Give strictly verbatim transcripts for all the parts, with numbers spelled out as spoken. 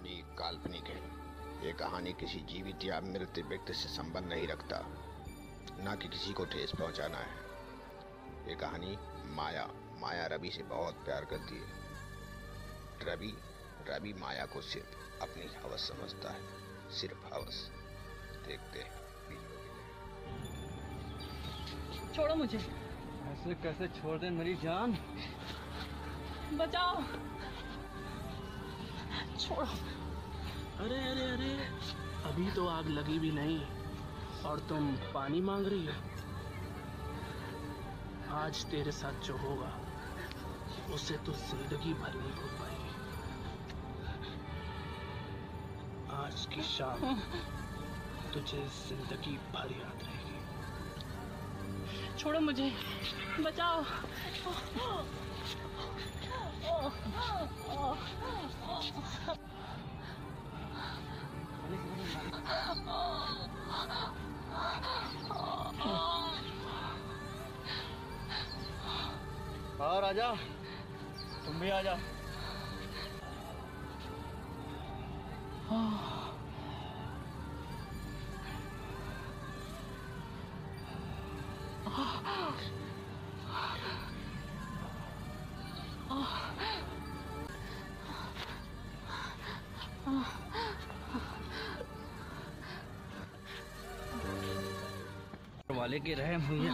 कहानी काल्पनिक है। ये कहानी किसी जीवित या मृत व्यक्ति से संबंध नहीं रखता, न कि किसी को ठेस पहुंचाना है। ये कहानी माया माया रवि से बहुत प्यार करती है। रवि रवि माया को सिर्फ अपनी हवस समझता है, सिर्फ हवस। देखते हैं। छोड़ो मुझे। ऐसे कैसे छोड़ दे मेरी जान? बचाओ, छोड़ो। अरे अरे अरे, अभी तो आग लगी भी नहीं और तुम पानी मांग रही हो। आज तेरे साथ जो होगा उसे तो जिंदगी भर नहीं भूल पाएगी। आज की शाम तुझे जिंदगी भर याद रहेगी। छोड़ो मुझे, बचाओ। हाँ राजा, तुम भी आ जाओ। वाले के रहम हुई।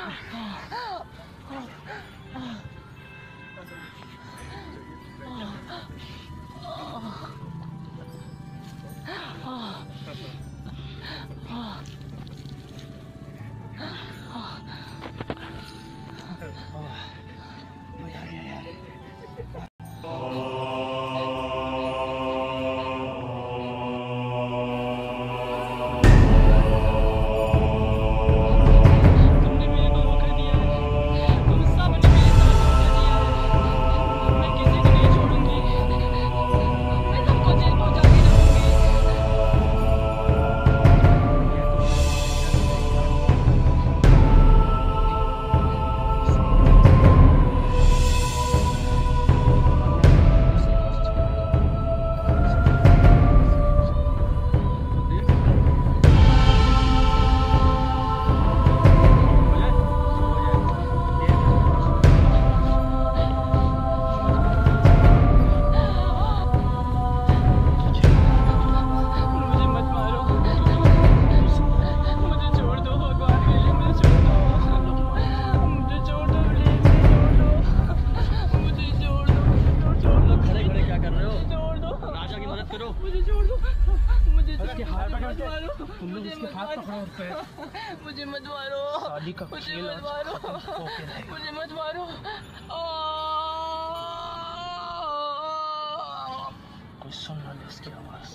तुमने जिसके हाथ पकड़ा और पैर, मुझे मत मारो, शादी का खेल आज खत्म होके रहेगा। मुझे मत मारो। कोई सुन ना ले इसकी आवाज।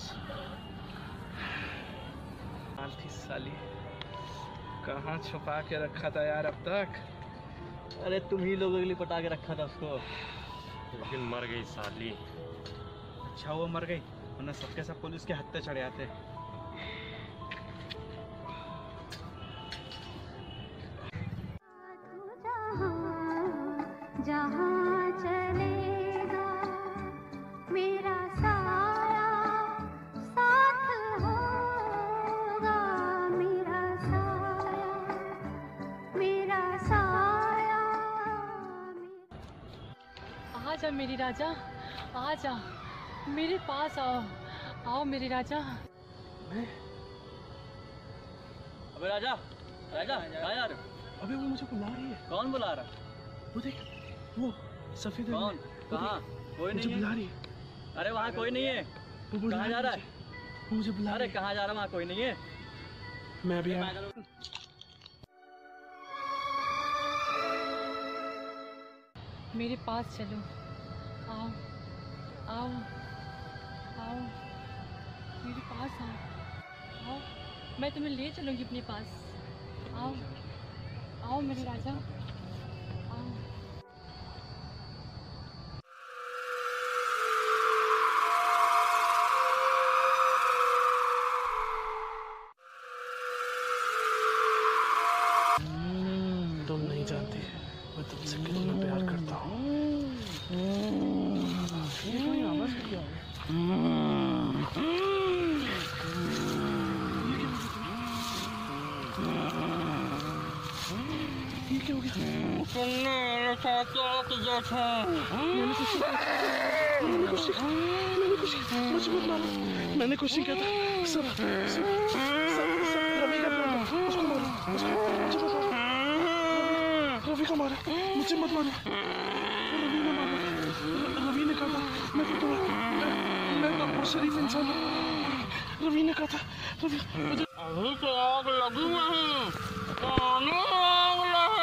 थी साली, कहाँ छुपा के रखा था यार अब तक? अरे तुम ही लोगों के लिए पटा के रखा था उसको, लेकिन मर गई साली। अच्छा वो मर गई, वरना सबके सब पुलिस के हत्थे चढ़े आते। जहाँ चलेगा मेरा साया साथ होगा, मेरा साया मेरा साया। आ जा मेरी राजा, आ जा मेरे पास, आओ आओ मेरे राजा। अबे राजा, राजा कहाँ जा रहे हो? अबे वो मुझे बुला रही है। कौन बुला रहा? वो देख, वो सफेद। कौन? कहाँ? कोई नहीं मुझे है। बुला रही है। अरे वहाँ कोई नहीं है। वो बुला कहाँ जा रहा है? वो मुझे बुला अरे कहाँ जा रहा है? वहाँ कोई नहीं है। मैं भी आ। मेरे पास चलो, आओ आओ आओ मेरे पास आओ, आओ मैं तुम्हें ले चलूंगी अपने पास। आओ आओ मेरे राजा, आओ। तुम नहीं जानती मैं तुमसे कितना प्यार करता हूँ। तुमने मेरे साथ क्या किया था? मैंने कुछ नहीं किया। मैंने कुछ नहीं किया। मैंने कुछ नहीं किया। मुझे मत मारो। मैंने कुछ नहीं किया था। सब सब सब सब रवि का प्लान था। उसको मारो। उसको मुझे मत मारो। रवि को मारो। मुझे मत मारो। रवि ने मारा। रवि ने कहा था मैं तो मैं तो बहुत शरीफ इंसान हूँ। रवि ने कहा था रवि अभी तो आग लगी नहीं। पानी आग लगे।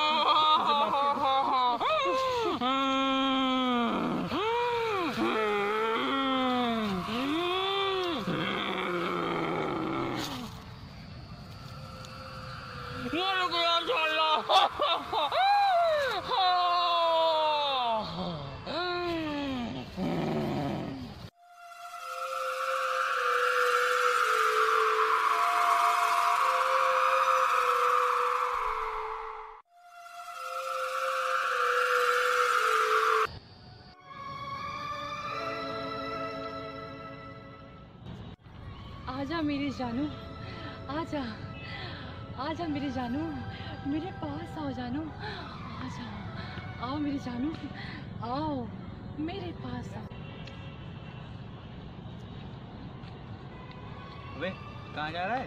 आजा मेरी जानू, आजा आजा मेरी जानू, मेरे पास आओ जानू, आजा आओ मेरी जानू, आओ मेरे पास आओ। अबे कहाँ जा रहा है?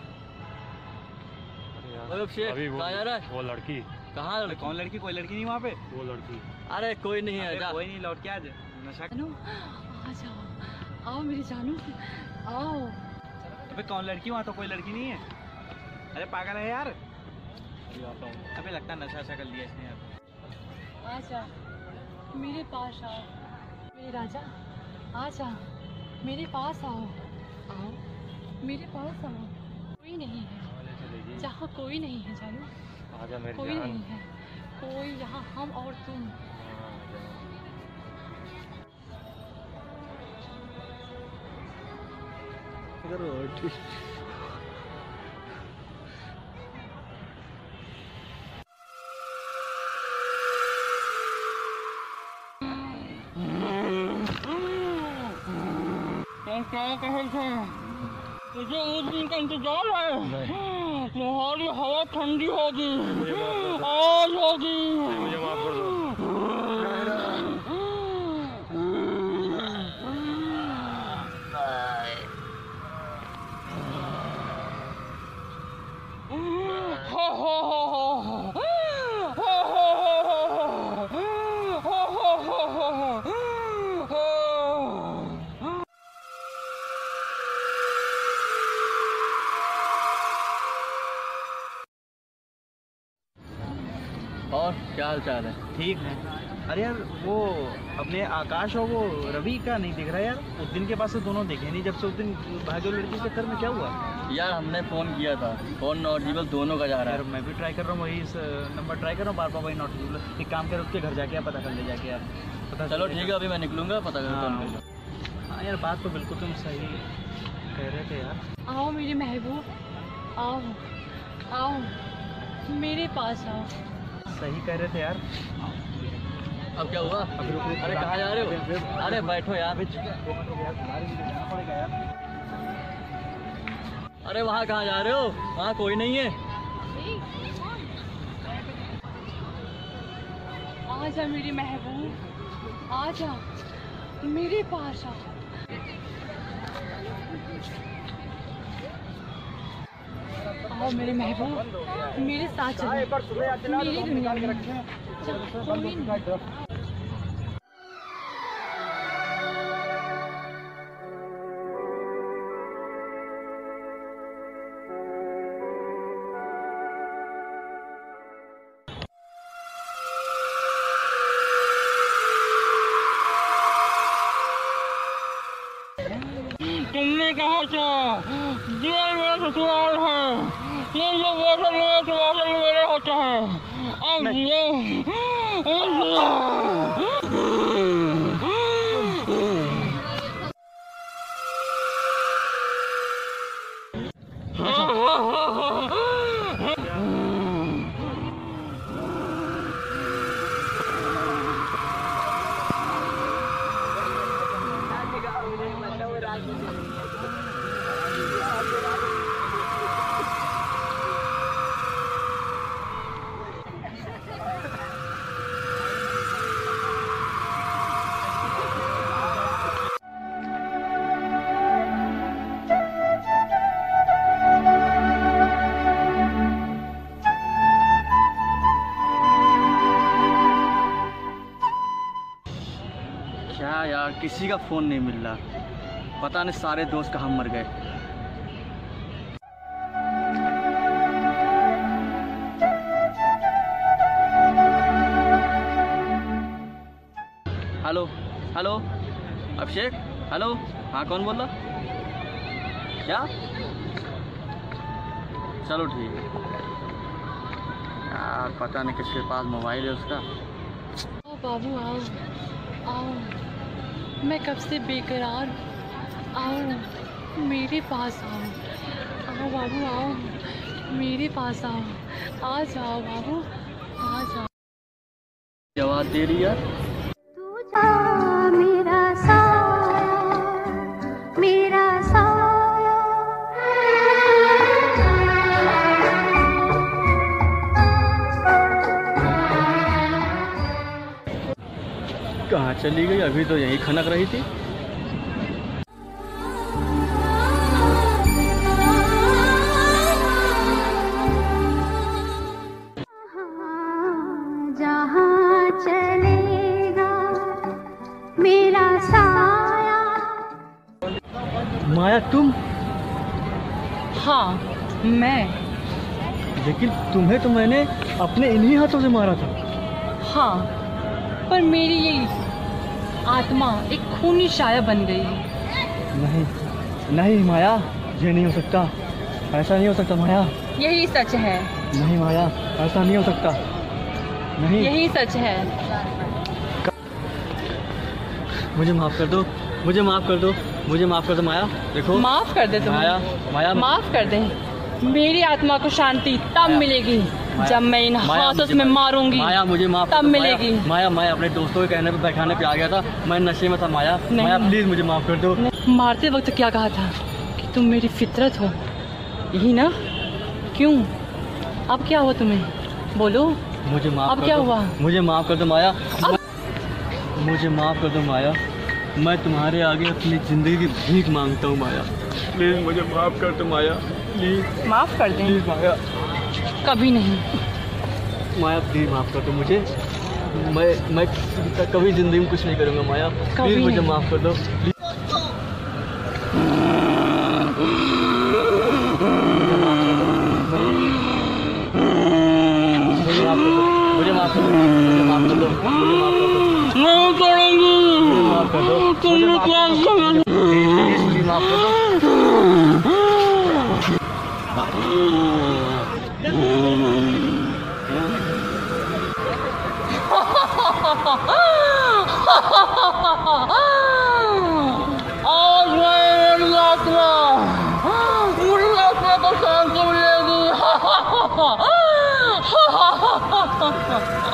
अभी वो, कहाँ जा रहा है? वो लड़की कहाँ अबे कौन लड़की? कोई लड़की नहीं वहाँ पे। वो लड़की अरे कोई नहीं है। अबे जा। कोई नहीं, लौट के आज नशा। जानू आजा आओ मेरी जानू, आओ। अबे कौन लड़की? वहाँ तो कोई लड़की नहीं है। अरे पागल है यार। अबे लगता है नशा नशा कर लिया इसने यार। आजा मेरे पास आओ मेरे राजा, आजा मेरे पास आओ, आओ मेरे पास आओ। कोई नहीं है जहाँ, कोई नहीं है जानू, आजा मेरी कोई जान। नहीं है, कोई यहाँ हम और तुम। क्या कहे थे? तुझे उस दिन का इंतजार है। तुम्हारी हवा ठंडी होगी, आज होगी। मुझे माफ कर दो। और क्या हाल चाल है? ठीक है। अरे यार वो अपने आकाश और वो रवि का नहीं दिख रहा यार। उस दिन के बाद से दोनों दिखे नहीं, जब से उस दिन भागे लड़की के चक्कर में। क्या हुआ यार हमने फोन किया था, फोन नॉट रीचेबल दोनों का जा रहा यार? है। मैं भी ट्राई कर रहा हूँ, वही इस नंबर ट्राई कर रहा हूँ बार बार, वही नॉट रीचेबल। एक काम कर, उसके घर जाके आप पता कर ले जाके यार। पता चलो ठीक है, अभी मैं निकलूंगा, पता करता हूँ। हाँ। हाँ यार बात तो बिल्कुल तुम सही कह रहे थे यार। आओ मेरे महबूब, आओ आओ मेरे पास आओ। सही कह रहे थे यार। अब क्या हुआ? अरे कहाँ जा रहे हो? अरे बैठो यार। अरे वहाँ कहाँ जा रहे हो? वहाँ कोई नहीं है। आजा मेरे महबूब, आजा मेरे पास आ। आओ मेरे महबूब, मेरे साथ चलो, मेरी दुनिया में जहाँ कोई नहीं। तुमने कहा था ये मेरा ससुराल है, ये जो वाटर मेरा वाटर मेरा होता है। अब ये किसी का फ़ोन नहीं मिल रहा। पता नहीं सारे दोस्त कहाँ मर गए। हेलो हेलो अभिषेक, हेलो, हाँ कौन बोल रहा? क्या? चलो ठीक है यार, पता नहीं किसके पास मोबाइल है उसका। आओ बाबू आओ आओ, मैं कब से बेकरार, आओ मेरे पास आओ, आओ बाबू आओ मेरे पास आओ, आ जाओ बाबू आ जाओ। आवाज़ दे रही है। तू जा मेरा साया, मेरा साया। कहाँ चली गई? अभी तो यहीं खनक रही थी। जहाँ चलेगा मेरा साया। माया तुम? हाँ मैं। लेकिन तुम्हें तो मैंने अपने इन्हीं हाथों से मारा था। हाँ पर मेरी ये आत्मा एक खूनी साया बन गई है। नहीं नहीं माया, ये नहीं हो सकता, ऐसा नहीं हो सकता माया। यही सच है, नहीं माया, ऐसा नहीं हो सकता। नहीं, यही सच है। मुझे माफ़ कर दो, मुझे माफ़ कर दो, मुझे माफ़ कर दो माया। देखो माफ कर दे तुम, माया, माया माफ कर दे। मेरी आत्मा को शांति तब मिलेगी जब मैं इन माया, हाथों मुझे से मैं माफ- मारूंगी। माया मुझे माफ तब कर दो, माया, मिलेगी। माया मैं अपने दोस्तों के कहने पे बैठाने पे आ गया था, मैं नशे में था माया। नहीं। माया प्लीज मुझे माफ कर दो। मारते वक्त क्या कहा था कि तुम मेरी फितरत हो, यही ना? क्यों? अब क्या हुआ तुम्हें? बोलो। मुझे माफ अब कर क्या दो। हुआ? मुझे माफ कर दो माया। अब- मुझे माफ कर दो माया, मैं तुम्हारे आगे अपनी जिंदगी की भीख मांगता हूँ माया। प्लीज मुझे माफ कर दो माया, प्लीज माफ कर दें। प्लीज माया। कभी नहीं। माया प्लीज माफ कर दो मुझे, मैं मैं कभी जिंदगी में कुछ नहीं करूँगा माया। कभी प्लीज मुझे नहीं। माफ कर दो। प्लीज मुझे माफ कर दो, मुझे माफ कर दो, मुझे माफ कर दो, नहीं करेंगी, मुझे माफ कर दो, मुझे तुमने माफ क्या कर दो, समझ- प्लीज प्लीज माफ कर दो। आज मेरी आत्मा, मेरी आत्मा को शांति मिलेगी।